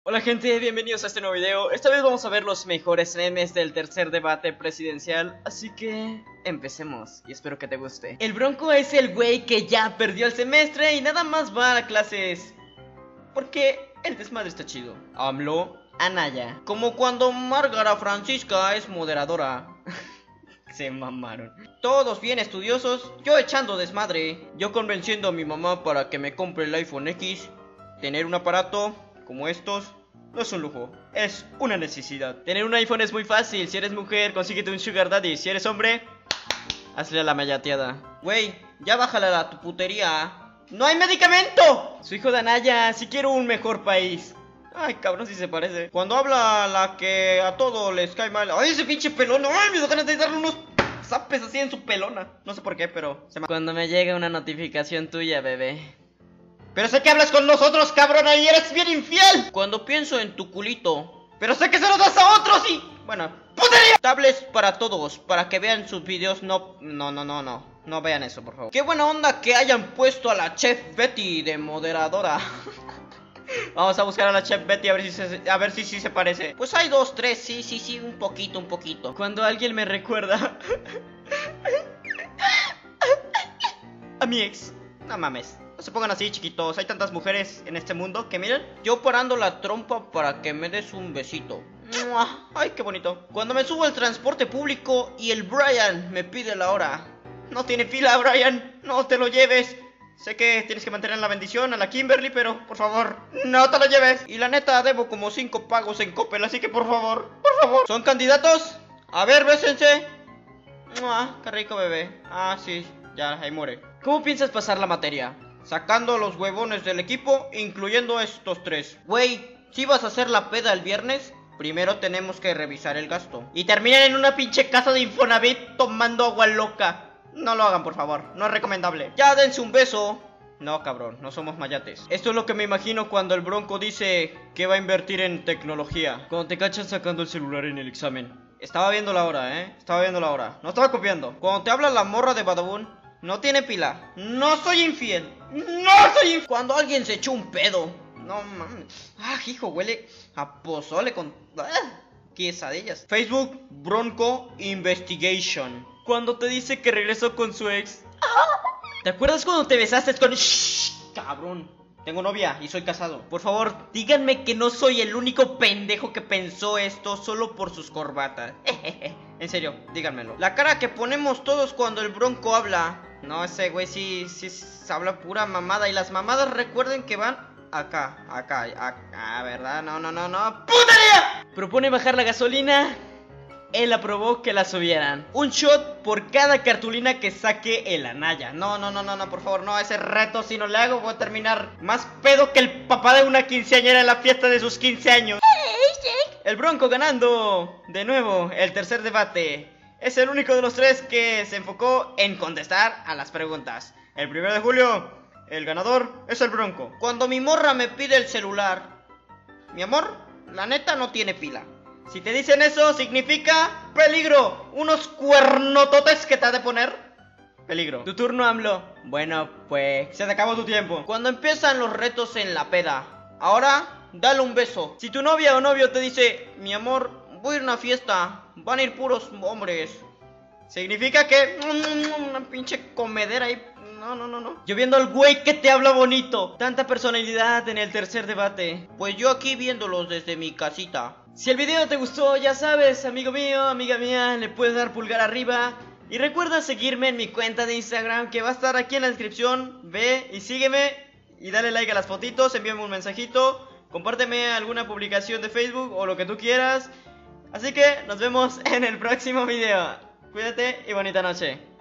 Hola gente, bienvenidos a este nuevo video. Esta vez vamos a ver los mejores memes del tercer debate presidencial, así que empecemos y espero que te guste. El Bronco es el güey que ya perdió el semestre y nada más va a clases porque el desmadre está chido. AMLO, Anaya, como cuando Márgara Francisca es moderadora. Se mamaron. Todos bien estudiosos, yo echando desmadre. Yo convenciendo a mi mamá para que me compre el iPhone X. Tener un aparato como estos no es un lujo, es una necesidad. Tener un iPhone es muy fácil. Si eres mujer, consíguete un sugar daddy. Si eres hombre, hazle a la mayateada. Güey, ya bájala a tu putería. ¡No hay medicamento! Su hijo de Anaya, si quiero un mejor país. Ay, cabrón, si se parece. Cuando habla la que a todo les cae mal. ¡Ay, ese pinche pelón! ¡Ay, me ganas de darle unos zapes así en su pelona! No sé por qué, pero Cuando me llega una notificación tuya, bebé. Pero sé que hablas con nosotros, cabrona, y eres bien infiel. Cuando pienso en tu culito. Pero sé que se lo das a otros y... Bueno, ¡putería! Tablets para todos, para que vean sus videos. No vean eso, por favor. Qué buena onda que hayan puesto a la Chef Betty de moderadora. Vamos a buscar a la Chef Betty a ver si se parece. Pues hay dos, tres, sí, un poquito. Cuando alguien me recuerda a mi ex. No mames. No se pongan así, chiquitos. Hay tantas mujeres en este mundo que miren. Yo parando la trompa para que me des un besito. ¡Mua! Ay, qué bonito. Cuando me subo al transporte público y el Brian me pide la hora. No tiene fila, Brian. No te lo lleves. Sé que tienes que mantener la bendición a la Kimberly, pero por favor, no te lo lleves. Y la neta, debo como 5 pagos en Coppel, así que por favor. ¿Son candidatos? A ver, bésense. ¡Mua! Qué rico, bebé. Ah, sí, ya, ahí muere. ¿Cómo piensas pasar la materia? Sacando los huevones del equipo, incluyendo estos tres. Güey, si vas a hacer la peda el viernes, primero tenemos que revisar el gasto. Y terminan en una pinche casa de Infonavit tomando agua loca. No lo hagan, por favor, no es recomendable. Ya dense un beso. No, cabrón, no somos mayates. Esto es lo que me imagino cuando el Bronco dice que va a invertir en tecnología. Cuando te cachan sacando el celular en el examen. Estaba viendo la hora, estaba viendo la hora. No estaba copiando. Cuando te habla la morra de Badabun, no tiene pila. No soy infiel. Cuando alguien se echó un pedo. No mames. Ah, hijo, huele a pozole con quesadillas. Facebook, Bronco Investigation. Cuando te dice que regresó con su ex. ¿Te acuerdas cuando te besaste con... Shh, cabrón. Tengo novia y soy casado. Por favor, díganme que no soy el único pendejo que pensó esto solo por sus corbatas. En serio, díganmelo. La cara que ponemos todos cuando el Bronco habla. No, ese güey sí habla pura mamada. Y las mamadas recuerden que van acá, ¿verdad? No. ¡Putería! Propone bajar la gasolina. Él aprobó que la subieran. Un shot por cada cartulina que saque el Anaya. No, por favor, no. Ese reto si no le hago voy a terminar más pedo que el papá de una quinceañera en la fiesta de sus 15 años. El Bronco ganando de nuevo el tercer debate. Es el único de los tres que se enfocó en contestar a las preguntas. El 1 de julio, el ganador es el Bronco. Cuando mi morra me pide el celular, mi amor, la neta no tiene pila. Si te dicen eso, significa peligro. Unos cuernototes que te ha de poner. Peligro. Tu turno, AMLO. Bueno, pues se te acabó tu tiempo. Cuando empiezan los retos en la peda, ahora dale un beso. Si tu novia o novio te dice, mi amor, voy a ir a una fiesta, van a ir puros hombres, significa que una pinche comedera ahí. No. Yo viendo al güey que te habla bonito. Tanta personalidad en el tercer debate. Pues yo aquí viéndolos desde mi casita. Si el video te gustó, ya sabes, amigo mío, amiga mía, le puedes dar pulgar arriba. Y recuerda seguirme en mi cuenta de Instagram, que va a estar aquí en la descripción. Ve y sígueme y dale like a las fotitos, envíame un mensajito, compárteme alguna publicación de Facebook o lo que tú quieras. Así que nos vemos en el próximo video. Cuídate y bonita noche.